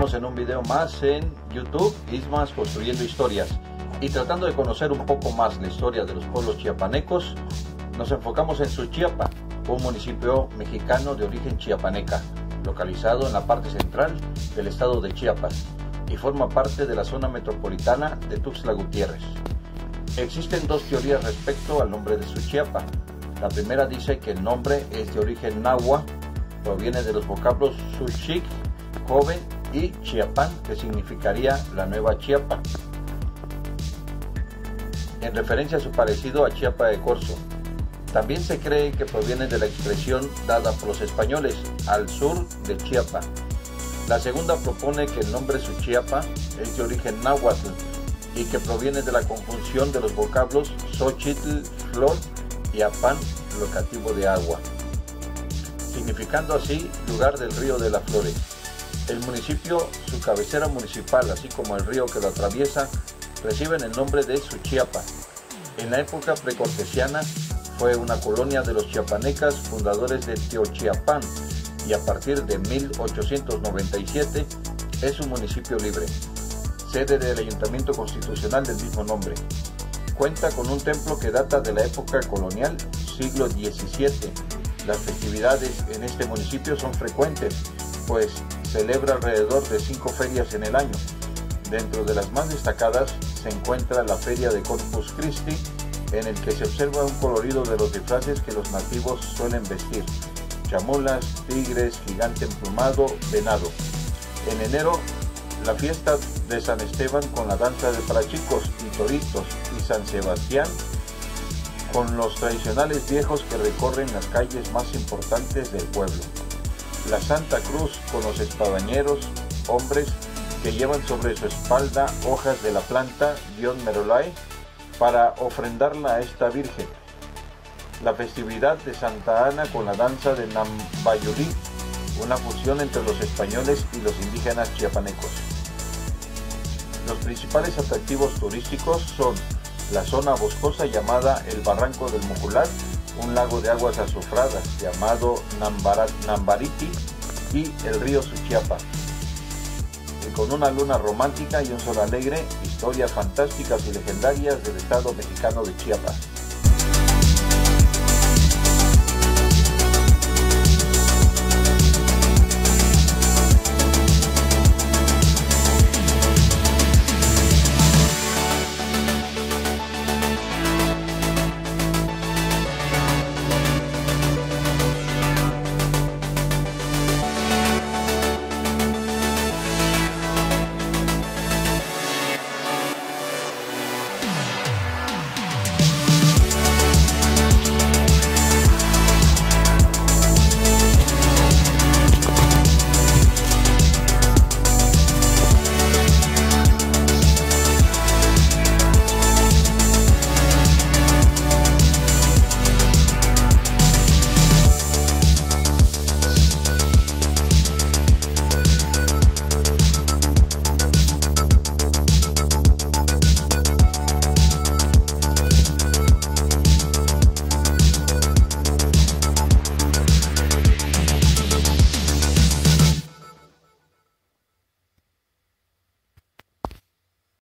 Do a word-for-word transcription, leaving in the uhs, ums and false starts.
Estamos en un video más en YouTube, Ismas Construyendo Historias, y tratando de conocer un poco más la historia de los pueblos chiapanecos. Nos enfocamos en Suchiapa, un municipio mexicano de origen chiapaneca, localizado en la parte central del estado de Chiapas y forma parte de la zona metropolitana de Tuxtla Gutiérrez. Existen dos teorías respecto al nombre de Suchiapa. La primera dice que el nombre es de origen náhuatl, proviene de los vocablos Suchic, joven, y Chiapán, que significaría la nueva Chiapa, en referencia a su parecido a Chiapa de Corzo. También se cree que proviene de la expresión dada por los españoles, al sur de Chiapa. La segunda propone que el nombre Suchiapa es de origen náhuatl y que proviene de la conjunción de los vocablos Xochitl, flor, y Apán, locativo de agua, significando así lugar del río de las flores. El municipio, su cabecera municipal, así como el río que lo atraviesa, reciben el nombre de Suchiapa. En la época precortesiana fue una colonia de los chiapanecas fundadores de Teochiapán, y a partir de mil ochocientos noventa y siete es un municipio libre, sede del Ayuntamiento Constitucional del mismo nombre. Cuenta con un templo que data de la época colonial, siglo diecisiete. Las festividades en este municipio son frecuentes, pues celebra alrededor de cinco ferias en el año. Dentro de las más destacadas se encuentra la Feria de Corpus Christi, en el que se observa un colorido de los disfraces que los nativos suelen vestir: chamulas, tigres, gigante emplumado, venado. En enero, la fiesta de San Esteban con la danza de parachicos y toritos, y San Sebastián con los tradicionales viejos que recorren las calles más importantes del pueblo. La Santa Cruz con los espadañeros, hombres que llevan sobre su espalda hojas de la planta Dion Merolae para ofrendarla a esta virgen. La festividad de Santa Ana con la danza de Nambayulí, una fusión entre los españoles y los indígenas chiapanecos. Los principales atractivos turísticos son la zona boscosa llamada el Barranco del Mucular, un lago de aguas azufradas llamado Nambariti, y el río Suchiapa, y con una luna romántica y un sol alegre, historias fantásticas y legendarias del estado mexicano de Chiapas.